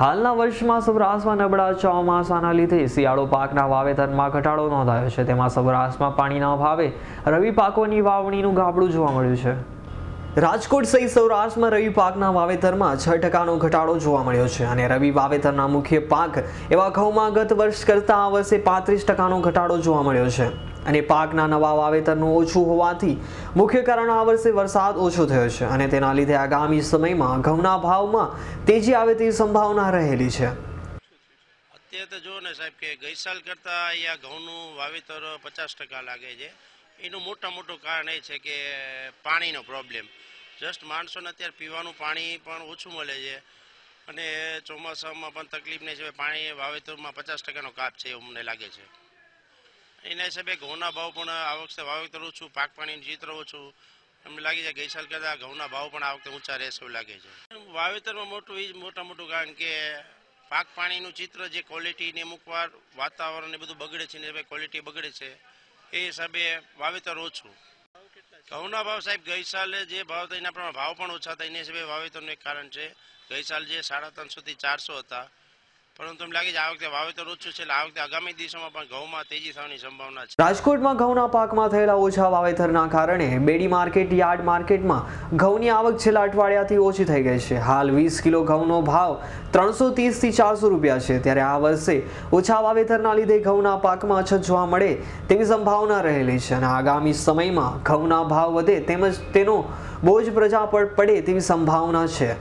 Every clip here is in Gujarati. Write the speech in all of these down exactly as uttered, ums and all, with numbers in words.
હાલના વર્ષમાં સૌરાષ્ટ્રમાં નબળા ચોમાસાના લીધે શિયાળુ પાકના વાવેતરમાં ઘટાડો નોંધાયો છે। તેમાં સૌરાષ્ટ્રમાં પાણીના અભાવે રવિ પાકોની વાવણીનું ગાબડું જોવા મળ્યું છે। રાજકોટ સહિત સૌરાષ્ટ્રમાં રવિ પાકના વાવેતરમાં છ ટકાનો ઘટાડો જોવા મળ્યો છે અને રવિ વાવેતરના મુખ્ય પાક એવા ઘઉંમાં ગત વર્ષ કરતાં આ વર્ષે પાંત્રીસ ટકાનો ઘટાડો જોવા મળ્યો છે અને પાકના નવા વાવેતરનું ઓછું હોવાથી મુખ્ય કારણ આ વર્ષે વરસાદ ઓછો થયો છે અને તેના લીધે આગામી સમયમાં ઘઉંના ભાવમાં તેજી આવે તેવી સંભાવના રહેલી છે। અત્યારે તો જો ને સાહેબ કે ગઈ સાલ કરતાં અહીંયા ઘઉંનું વાવેતર પચાસ ટકા લાગે છે। એનું મોટા મોટું કારણ એ છે કે પાણીનો પ્રોબ્લેમ। જસ્ટ માણસોને અત્યારે પીવાનું પાણી પણ ઓછું મળે છે અને ચોમાસામાં પણ તકલીફ નહીં છે। પાણી વાવેતરમાં પચાસ ટકાનો કાપ છે એવું મને લાગે છે। એના હિસાબે ઘઉંના ભાવ પણ આ વખતે વાવેતર ઓછું, પાક પાણીનું ચિત્ર ઓછું એમને લાગે છે। ગઈ સાલ કરતાં ઘઉંના ભાવ પણ આ વખતે ઊંચા રહેશે એવું લાગે છે। વાવેતરમાં મોટું એ જ મોટા મોટું કારણ કે પાક પાણીનું ચિત્ર જે ક્વોલિટી ને અમુક વાર વાતાવરણ એ બધું બગડે છે ને ક્વોલિટી બગડે છે એ હિસાબે વાવેતર ઓછું। ઘઉંના ભાવ સાહેબ ગઈ સાલે જે ભાવ હતા એના પ્રમાણે ભાવ પણ ઓછા હતા એના હિસાબે વાવેતરનું એક કારણ છે। ગઈ સાલ જે સાડા ત્રણસોથી ચારસો હતા પરંતુ એમ લાગે છે આ વખતે વાવેતર ઓછું છે એટલે આ વખતે આગામી દિવસોમાં પણ ઘઉંમાં તેજી થવાની સંભાવના છે। રાજકોટમાં ઘઉંના પાકમાં થયેલા ઓછા વાવેતરના કારણે બેડી માર્કેટ યાર્ડ માર્કેટમાં ઘઉંની આવક છેલ્લા અઠવાડિયાથી ઓછી થઈ ગઈ છે। હાલ વીસ કિલો ઘઉંનો ભાવ ત્રણસો ત્રીસથી ચારસો રૂપિયા છે ત્યારે આ વર્ષે ઓછા વાવેતરના લીધે ઘઉંના પાકમાં અછત જોવા મળે તેવી સંભાવના રહેલી છે અને આગામી સમયમાં ઘઉંના ભાવ વધે તેમજ તેનો બોજ પ્રજા પર પડે તેવી સંભાવના છે।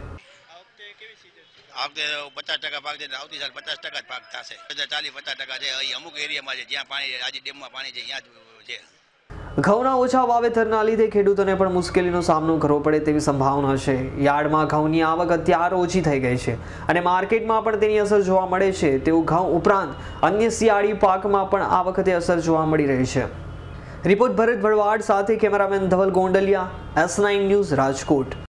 આ વખતે પચાસ ટકા પાક છે આવતી સાલ પચાસ ટકા જ પાક થશે। ચાલીસ પચાસ ટકા છે અહીં અમુક એરિયામાં છે જ્યાં પાણી આજે ડેમમાં પાણી છે ત્યાં જ છે। ઘઉંના ઓછા વાવેતરના લીધે ખેડૂતોને પણ મુશ્કેલીનો સામનો કરવો પડે તેવી સંભાવના છે। યાર્ડમાં ઘઉંની આવક અત્યારે ઓછી થઈ ગઈ છે અને માર્કેટમાં પણ તેની અસર જોવા મળે છે તેવું ઘઉં ઉપરાંત અન્ય શિયાળી પાકમાં પણ આ વખતે અસર જોવા મળી રહી છે। રિપોર્ટ ભરત ભરવાડ સાથે cameraman Dhaval Gondaliya, S nine news, Rajkot.